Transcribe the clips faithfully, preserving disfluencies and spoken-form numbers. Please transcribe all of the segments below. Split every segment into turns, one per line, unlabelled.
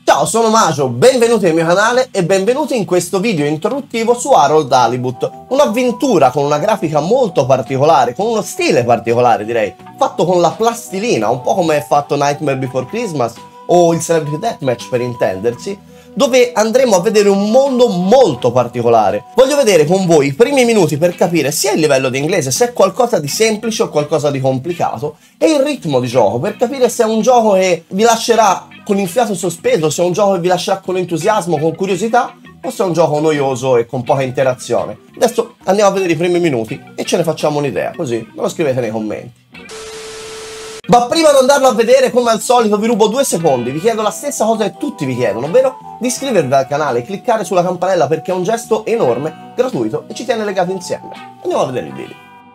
Ciao, sono Majo, benvenuti nel mio canale e benvenuti in questo video introduttivo su Harold Halibut. Un'avventura con una grafica molto particolare, con uno stile particolare direi, fatto con la plastilina, un po' come è fatto Nightmare Before Christmas o il Celebrity Deathmatch per intendersi, dove andremo a vedere un mondo molto particolare. Voglio vedere con voi i primi minuti per capire sia il livello di inglese, se è qualcosa di semplice o qualcosa di complicato, e il ritmo di gioco, per capire se è un gioco che vi lascerà con il fiato sospeso, se è un gioco che vi lascerà con entusiasmo, con curiosità, o se è un gioco noioso e con poca interazione. Adesso andiamo a vedere i primi minuti e ce ne facciamo un'idea, così me lo scrivete nei commenti. Ma prima di andarlo a vedere, come al solito, vi rubo due secondi, vi chiedo la stessa cosa che tutti vi chiedono, ovvero di iscrivervi al canale e cliccare sulla campanella perché è un gesto enorme, gratuito e ci tiene legati insieme. Andiamo a vedere il video.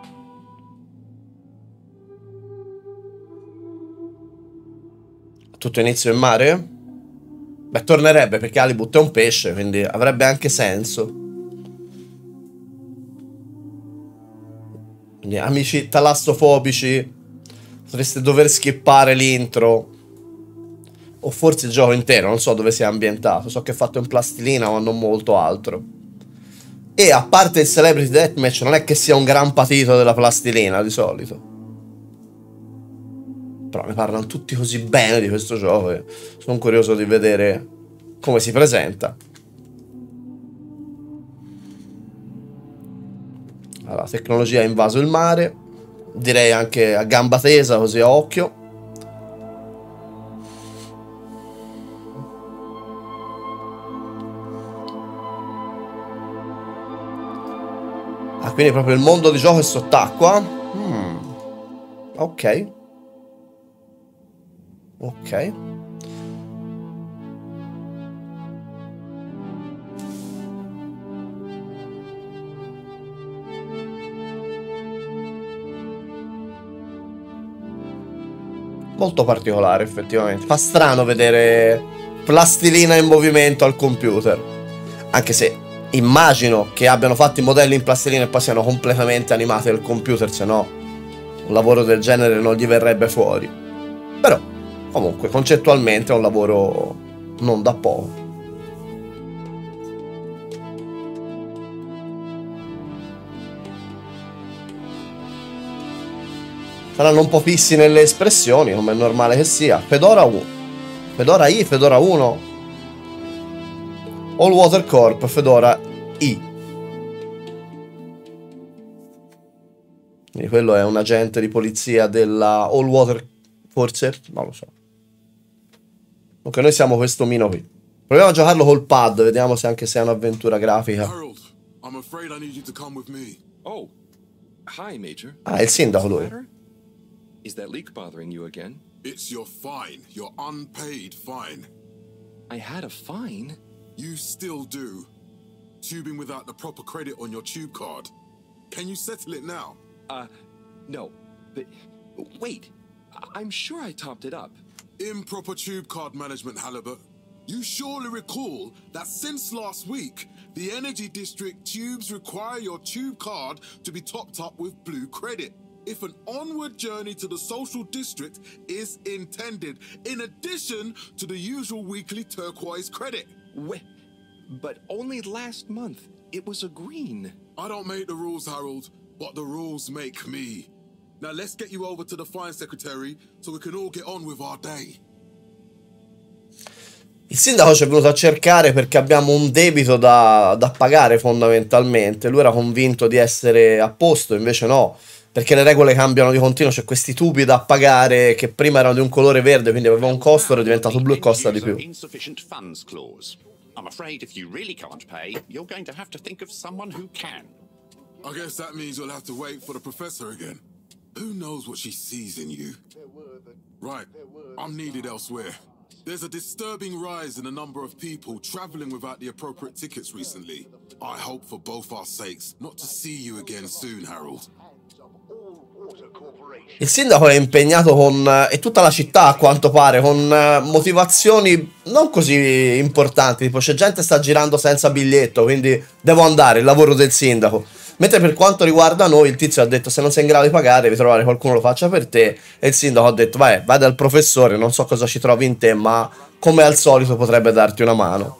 Tutto inizio in mare? Beh, tornerebbe perché Halibut è un pesce, quindi avrebbe anche senso. Quindi, amici talassofobici, potreste dover skippare l'intro. O forse il gioco intero, non so dove sia ambientato. So che è fatto in plastilina ma non molto altro. E a parte il Celebrity Deathmatch, non è che sia un gran patito della plastilina di solito. Però ne parlano tutti così bene di questo gioco e sono curioso di vedere come si presenta. Allora, la tecnologia ha invaso il mare, direi anche a gamba tesa, così a occhio. Ah, quindi proprio il mondo di gioco è sott'acqua. Hmm. Ok. Ok. Molto particolare effettivamente. Fa strano vedere plastilina in movimento al computer. Anche se immagino che abbiano fatto i modelli in plastilina e poi siano completamente animati al computer, se no un lavoro del genere non gli verrebbe fuori. Però comunque concettualmente è un lavoro non da poco. Saranno un po' fissi nelle espressioni, come è normale che sia. Fedora uno. Fedora I, Fedora uno. All Water Corp, Fedora I. Quindi quello è un agente di polizia della All Water, forse? Non lo so. Ok, noi siamo questo mino qui. Proviamo a giocarlo col pad, vediamo se anche se è un'avventura grafica.
Harold, I'm afraid I need you to come with me.
Oh, hi, Major.
Ah, è il sindaco lui.
Is that leak bothering you again?
It's your fine, your unpaid fine.
I had a fine?
You still do. Tubing without the proper credit on your tube card. Can you settle it now?
Uh, no. But, wait. I'm sure I topped it up.
Improper tube card management, Halibut. You surely recall that since last week, the Energy District tubes require your tube card to be topped up with blue credit if an onward journey to the social district is intended, in addition to the usual weekly turquoise credit.
Wait, but only last month it was a green.
I don't make the rules, Harold, but the rules make me. Now let's get you over to the fine secretary so we can all get on with our day.
Il sindaco ci è venuto a cercare perché abbiamo un debito da, da pagare fondamentalmente. Lui era convinto di essere a posto, invece no, perché le regole cambiano di continuo. C'è questi tubi da pagare che prima erano di un colore verde, quindi aveva un costo, ora è diventato blu e costa di più.
I'm afraid if you really can't pay, you're going to have to think of someone who can.
I guess that means you'll have to wait for the professor again. Who knows what she sees in you? Right, I'm needed elsewhere. There's a disturbing rise in the number of people traveling without the appropriate tickets recently. I hope for both our sakes not to see you again soon, Harold.
Il sindaco è impegnato con, e tutta la città a quanto pare, con motivazioni non così importanti, tipo c'è gente che sta girando senza biglietto, quindi devo andare, il lavoro del sindaco. Mentre per quanto riguarda noi, il tizio ha detto se non sei in grado di pagare devi trovare qualcuno che lo faccia per te, e il sindaco ha detto vai, vai dal professore, non so cosa ci trovi in te, ma come al solito potrebbe darti una mano.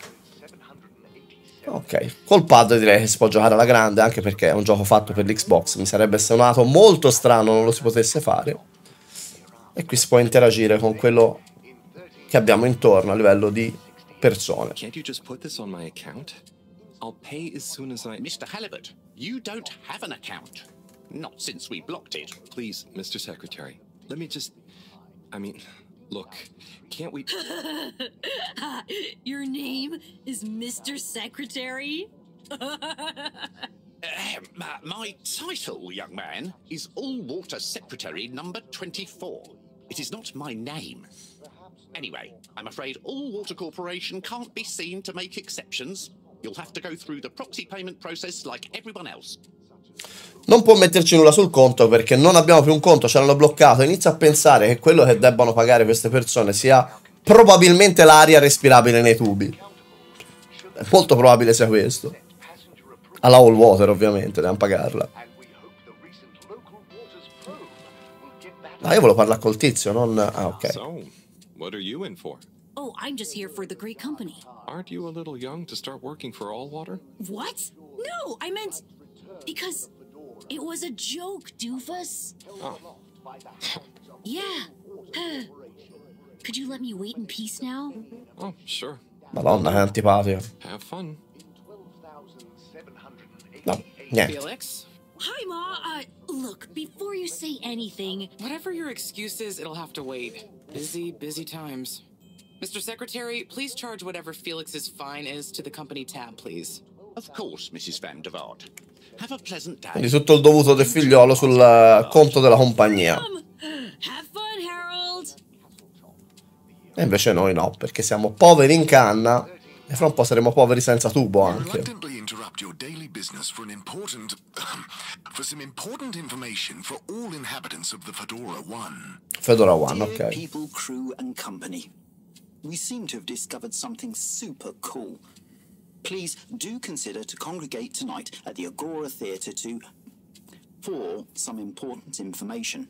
Ok, col pad direi che si può giocare alla grande, anche perché è un gioco fatto per l'Xbox, mi sarebbe suonato molto strano non lo si potesse fare. E qui si può interagire con quello che abbiamo intorno a livello di persone.
Can't you just put this on my account? I'll pay as soon as I...
Mister Halibut, you don't have an account. Not since we blocked it.
Please, Mister Secretary, let me just... I mean, look, can't we...
Your name is Mister Secretary?
Uh, my, my title, young man, is All-Water Secretary number twenty-four. It is not my name. Anyway, I'm afraid All-Water Corporation can't be seen to make exceptions. You'll have to go through the proxy payment process like everyone else.
Non può metterci nulla sul conto perché non abbiamo più un conto, ce l'hanno bloccato. Inizia a pensare che quello che debbano pagare queste persone sia probabilmente l'aria respirabile nei tubi. È molto probabile sia questo. Alla All Water ovviamente, dobbiamo pagarla. Ah, io volevo parlare col tizio, non... Ah, ok.
So, what are you in for?
Oh, I'm just here for the great company.
Aren't you a little young to start working for All Water?
What? No, I meant... Because it was a joke, doofus.
Oh.
Yeah. Could you let me wait in peace now?
Oh, sure.
Madonna, che antipatica.
Have fun.
No, niente.
Felix?
Hi, Ma. Uh, look, before you say anything...
Whatever your excuse is, it'll have to wait. Busy, busy times. Mister Secretary, please charge whatever Felix's fine is to the company tab, please.
Of course, Missus Van der Vaart. Have a pleasant day.
Quindi tutto il dovuto del figliolo sul uh, conto della compagnia.
Have fun, Harold.
E invece noi no, perché siamo poveri in canna e fra un po' saremo poveri senza tubo anche.
Reluctantly interrupt your daily business for an important, for some important information for all inhabitants of the Fedora One.
Fedora One,
Dear
ok.
people, crew, and company, we seem to have discovered something super cool. Please do consider to congregate tonight at the Agora Theatre to for some important information.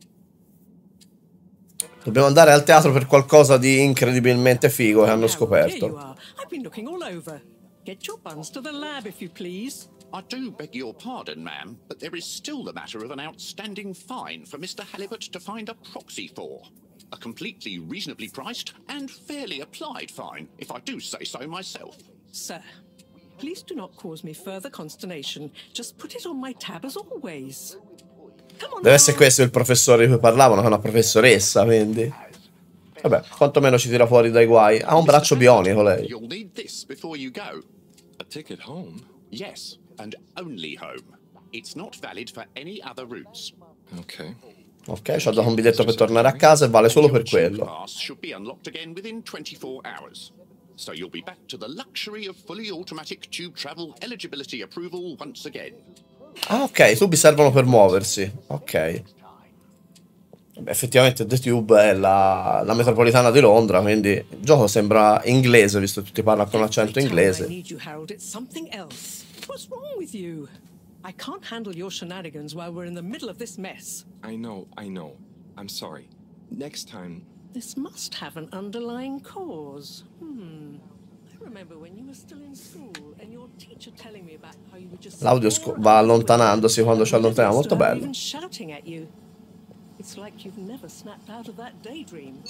Dobbiamo andare al teatro per qualcosa di incredibilmente figo che hanno
Here you
scoperto.
are. I've been looking all over. Get your buns to the lab, if you please.
I do beg your pardon, ma'am, but there is still the matter of an outstanding fine for Mister Halibut to find a proxy for. A completely reasonably priced and fairly applied fine, if I do say so myself.
Sir, please do not cause me further consternation. Just put it on my tab as always. Come on
Deve essere
now.
questo il professore di cui parlavano, che è una professoressa, quindi. Vabbè, quantomeno ci tira fuori dai guai. Ha un braccio bionico lei.
You'll need this before you go.
A ticket home?
Yes, and only home. It's not valid for any other routes.
Okay.
Ok, ci ha dato un biglietto per tornare a casa e vale solo per quello.
Pass should be unlocked again within twenty-four hours. So you'll be back to the luxury of fully automatic tube travel eligibility approval once again.
Ah, ok, i tubi servono per muoversi. Ok. Beh, effettivamente The Tube è la, la metropolitana di Londra, quindi il gioco sembra inglese, visto che tutti parlano con accento
Every time I
inglese.
need you, Harold, it's something else. What's wrong with you? I can't handle your shenanigans while we're in the middle of this mess.
I know, I know. I'm sorry. Next time...
This must have an underlying cause. Hmm. I remember when you were still in school and your teacher telling me about how you would just...
L'audio va allontanandosi quando ci allontaniamo, molto bello.
Even shouting at you. It's like you've never snapped out of that daydream.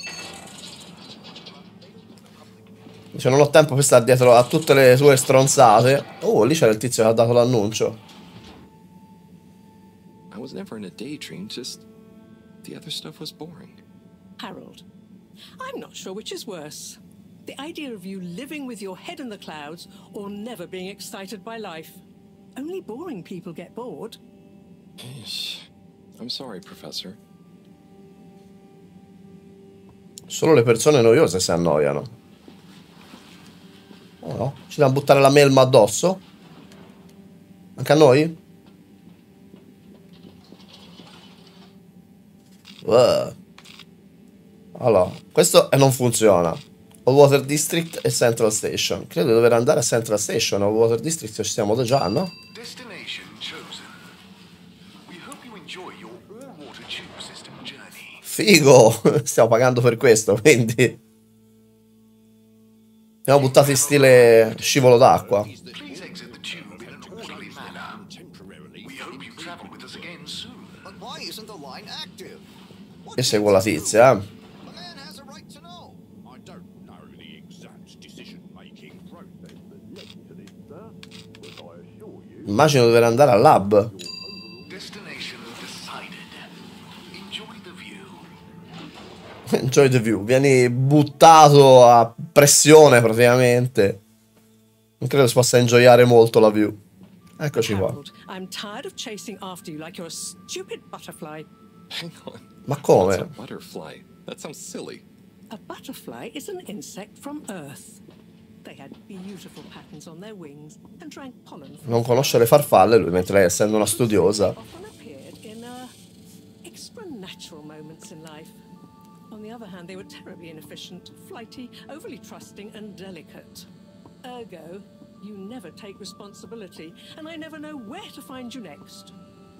Dice, non ho tempo per stare dietro a tutte le sue stronzate. Oh, lì c'era il tizio che ha dato l'annuncio.
I was never in a daydream, just... The other stuff was boring.
Harold, I'm not sure which is worse. The idea of you living with your head in the clouds or never being excited by life. Only boring people get bored.
I'm sorry, Professor.
Solo le persone noiose si annoiano. Oh no, ci dobbiamo buttare la melma addosso? Anche a noi? Uh. Allora, questo e non funziona. All Water District e Central Station. Credo di dover andare a Central Station. All Water District ci siamo già, no?
Destination chosen.
figo, stiamo pagando per questo, quindi abbiamo buttato in stile scivolo d'acqua. E seguo la tizia, eh. Immagino dover andare al lab. Enjoy the view. Vieni buttato a pressione praticamente. Non credo si possa enjoyare molto la view. Eccoci qua.
I'm tired of chasing after you like you're a stupid butterfly.
Hang on.
Ma come?
What's a butterfly? That sounds silly.
A butterfly is an insect from Earth. They had beautiful patterns on their wings and drank pollen.
Non conosce le farfalle lui, mentre lei, essendo una studiosa.
Often appeared in uh, extra natural moments in life. On the other hand, they were terribly inefficient, flighty, overly trusting, and delicate. Ergo, you never take responsibility, and I never know where to find you next.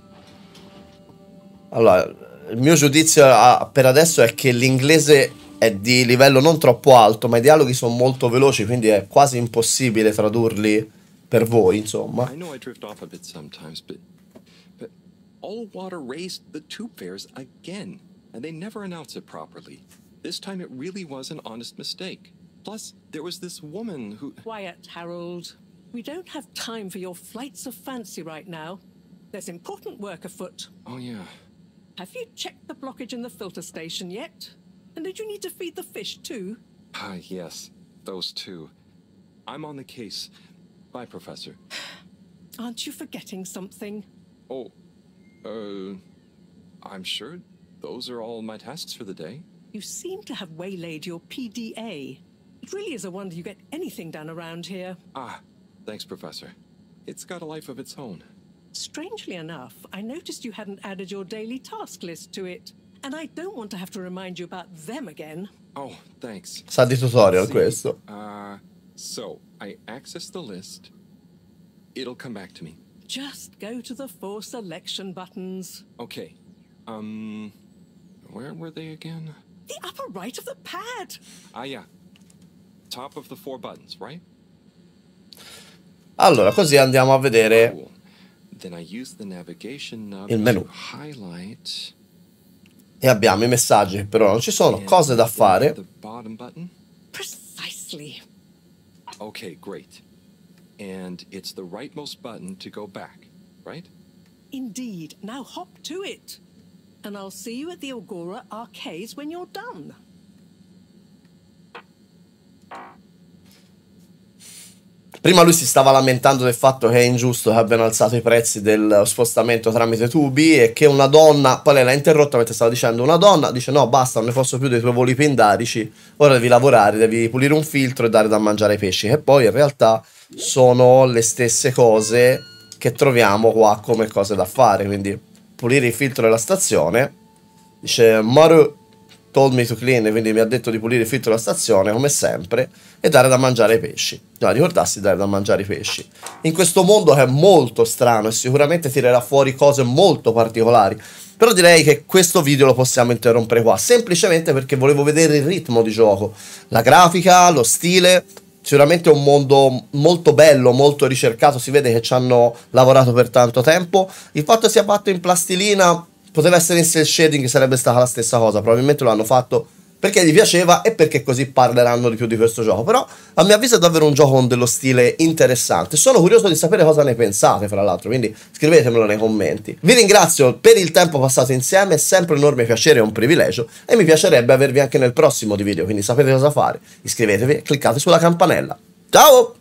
Allora, il mio giudizio a, per adesso è che l'inglese è di livello non troppo alto, ma i dialoghi sono molto veloci, quindi è quasi impossibile tradurli per voi, insomma.
I know I drift off a bit sometimes, but but Allwater raised the tube fares again, and they never announce it properly. This time it really was an honest mistake. Plus, there was this woman who...
Quiet, Harold. We don't have time for your flights of fancy right now. There's important work afoot.
Oh, yeah.
Have you checked the blockage in the filter station yet? And did you need to feed the fish too?
Ah, yes. Those two. I'm on the case. Bye, Professor.
Aren't you forgetting something?
Oh, uh... I'm sure those are all my tasks for the day.
You seem to have waylaid your P D A. It really is a wonder you get anything done around here.
Ah, thanks, Professor. It's got a life of its own.
Strangely enough, I noticed you hadn't added your daily task list to it. And I don't want to have to remind you about them again.
Oh, thanks.
Sa di tutorial questo.
Uh, so, I access the list. It'll come back to me.
Just go to the four selection buttons.
Okay. Um, where were they again?
The upper right of the pad.
Ah, yeah. Top of the four buttons, right?
Allora, così andiamo a vedere
Cool. Then I use the navigation nub
il menu.
to highlight.
E abbiamo i messaggi che però non ci sono, cose da fare.
The bottom button.
Precisely.
Okay, great. And it's the rightmost button to go back, right?
Indeed. Now hop to it. And I'll see you at the Agora arcades when you're done.
Prima lui si stava lamentando del fatto che è ingiusto che abbiano alzato i prezzi del spostamento tramite tubi e che una donna, poi lei l'ha interrotta mentre stava dicendo, una donna dice no basta, non ne posso più dei tuoi voli pindarici, ora devi lavorare, devi pulire un filtro e dare da mangiare ai pesci, che poi in realtà sono le stesse cose che troviamo qua come cose da fare, quindi pulire il filtro della stazione, dice Maru told me to clean, quindi mi ha detto di pulire il filtro della stazione come sempre e dare da mangiare ai pesci. No, ricordassi di dare da mangiare ai pesci. In questo mondo che è molto strano e sicuramente tirerà fuori cose molto particolari, però direi che questo video lo possiamo interrompere qua, semplicemente perché volevo vedere il ritmo di gioco, la grafica, lo stile. Sicuramente è un mondo molto bello, molto ricercato, si vede che ci hanno lavorato per tanto tempo. Il fatto sia fatto in plastilina, poteva essere in cel shading, sarebbe stata la stessa cosa, probabilmente lo hanno fatto perché gli piaceva e perché così parleranno di più di questo gioco, però a mio avviso è davvero un gioco con dello stile interessante. Sono curioso di sapere cosa ne pensate, fra l'altro, quindi scrivetemelo nei commenti. Vi ringrazio per il tempo passato insieme, è sempre un enorme piacere e un privilegio e mi piacerebbe avervi anche nel prossimo video, quindi sapete cosa fare, iscrivetevi e cliccate sulla campanella. Ciao!